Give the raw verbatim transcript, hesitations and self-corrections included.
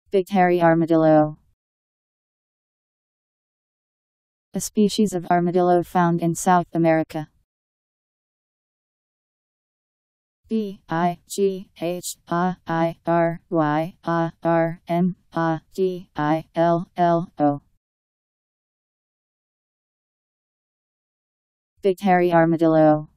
Big hairy armadillo. A species of armadillo found in South America. B I G H A I R Y A R M A D I L L O. Big hairy armadillo.